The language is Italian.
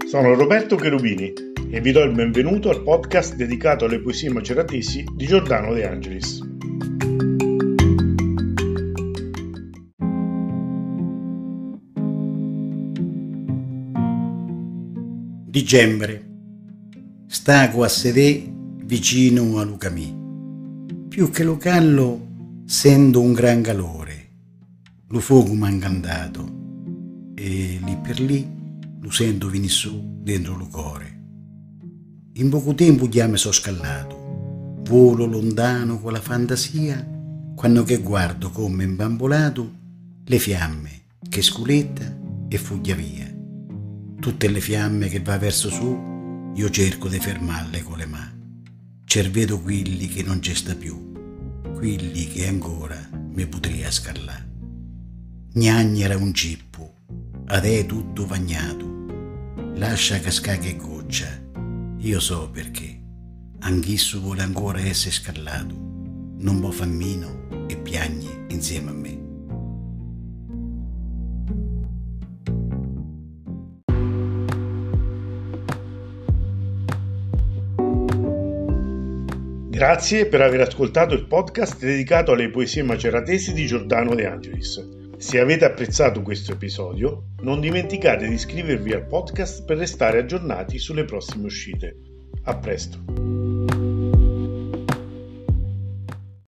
Sono Roberto Cherubini e vi do il benvenuto al podcast dedicato alle poesie maceratesi di Giordano De Angelis. Dicembre. Staco a sedè vicino a Lucamì. Più che lo callo sento un gran calore. Lo fuoco m'ha incantato e lì per lì lo sento venire su dentro lo cuore. In poco tempo già mi so scallato, volo lontano con la fantasia, quando che guardo come imbambolato le fiamme che sculetta e fuggia via. Tutte le fiamme che va verso su, io cerco di fermarle con le mani. Cervedo quelli che non c'è sta più, quelli che ancora mi potria scarlare. Gnagnera un cippo, adè tutto bagnato, lascia cascare che goccia, io so perché, anch'esso vuole ancora essere scallato, non può fammino e piagne insieme a me. Grazie per aver ascoltato il podcast dedicato alle poesie maceratesi di Giordano De Angelis. Se avete apprezzato questo episodio, non dimenticate di iscrivervi al podcast per restare aggiornati sulle prossime uscite. A presto!